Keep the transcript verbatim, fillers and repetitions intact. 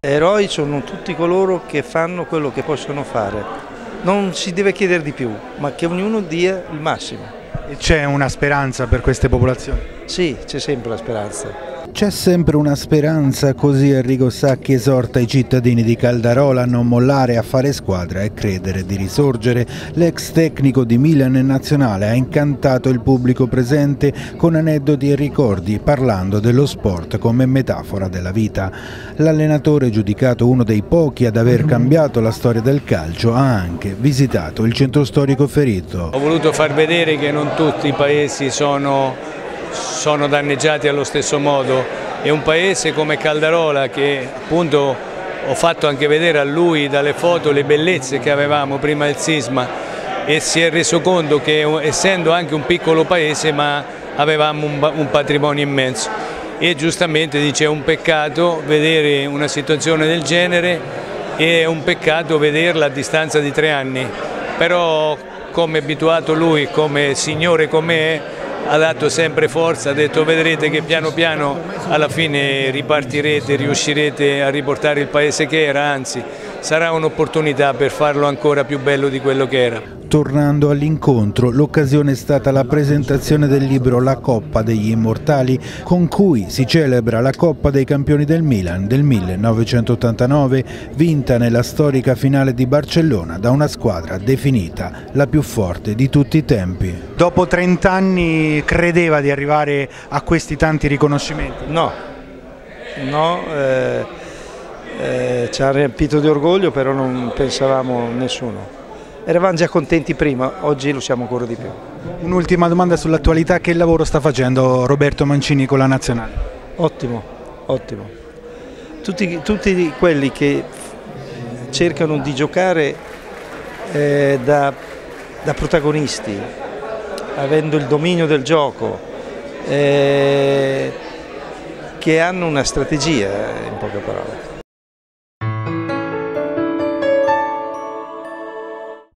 Eroi sono tutti coloro che fanno quello che possono fare. Non si deve chiedere di più, ma che ognuno dia il massimo. E c'è una speranza per queste popolazioni? Sì, c'è sempre la speranza. C'è sempre una speranza, così Enrico Sacchi esorta i cittadini di Caldarola a non mollare, a fare squadra e credere di risorgere. L'ex tecnico di Milan e Nazionale ha incantato il pubblico presente con aneddoti e ricordi, parlando dello sport come metafora della vita. L'allenatore, giudicato uno dei pochi ad aver cambiato la storia del calcio, ha anche visitato il centro storico ferito. Ho voluto far vedere che non tutti i paesi sono sono danneggiati allo stesso modo, e un paese come Caldarola, che appunto ho fatto anche vedere a lui dalle foto le bellezze che avevamo prima del sisma, e si è reso conto che essendo anche un piccolo paese ma avevamo un, un patrimonio immenso, e giustamente dice: è un peccato vedere una situazione del genere, e è un peccato vederla a distanza di tre anni, però come è abituato lui, come signore come è, ha dato sempre forza, ha detto: vedrete che piano piano alla fine ripartirete, riuscirete a riportare il paese che era, anzi sarà un'opportunità per farlo ancora più bello di quello che era. Tornando all'incontro, l'occasione è stata la presentazione del libro La Coppa degli Immortali, con cui si celebra la Coppa dei Campioni del Milan del millenovecentottantanove, vinta nella storica finale di Barcellona da una squadra definita la più forte di tutti i tempi. Dopo trent'anni credeva di arrivare a questi tanti riconoscimenti? No, no, eh, eh, ci ha riempito di orgoglio, però non pensavamo nessuno. Eravamo già contenti prima, oggi lo siamo ancora di più. Un'ultima domanda sull'attualità: che lavoro sta facendo Roberto Mancini con la Nazionale? Ottimo, ottimo. Tutti, tutti quelli che cercano di giocare eh, da, da protagonisti, avendo il dominio del gioco, eh, che hanno una strategia, in poche parole.